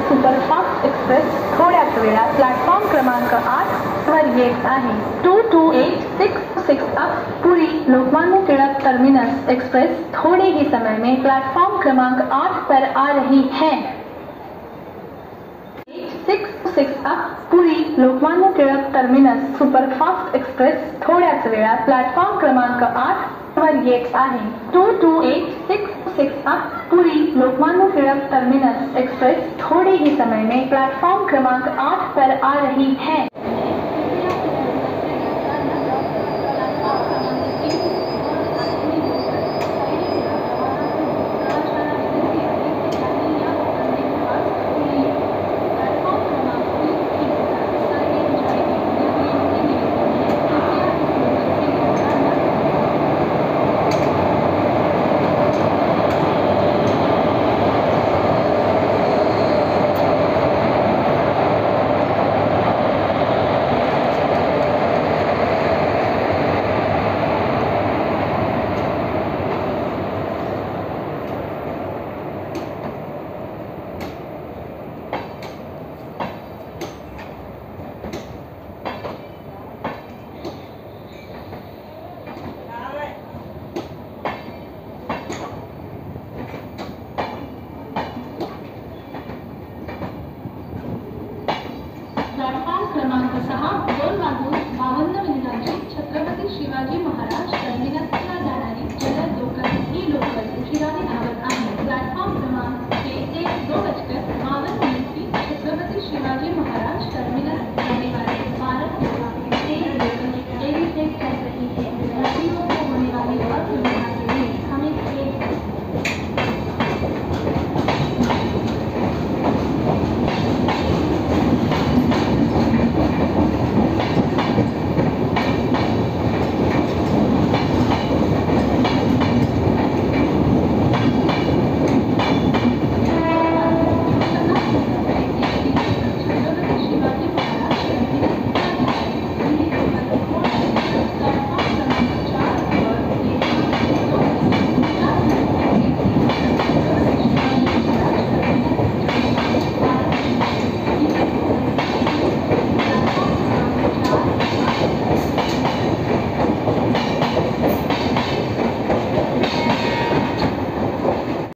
Superfast एक्सप्रेस थोड्याच वेळात प्लॅटफॉर्म क्रमांक 8 वर येत आहे। 22866 up Puri Lokmanya Tilak terminus express थोड़े ही समय में प्लेटफॉर्म क्रमांक 8 पर आ रही है। 6 अप पुरी लोकमान्य तिलक टर्मिनस सुपरफास्ट एक्सप्रेस थोड्याच वेळात प्लॅटफॉर्म क्रमांक 8 वर येत आहे। 22866 up Puri Lokmanya Tilak terminus express थोड़े ही समय में प्लेटफॉर्म क्रमांक 8 पर आ रही है।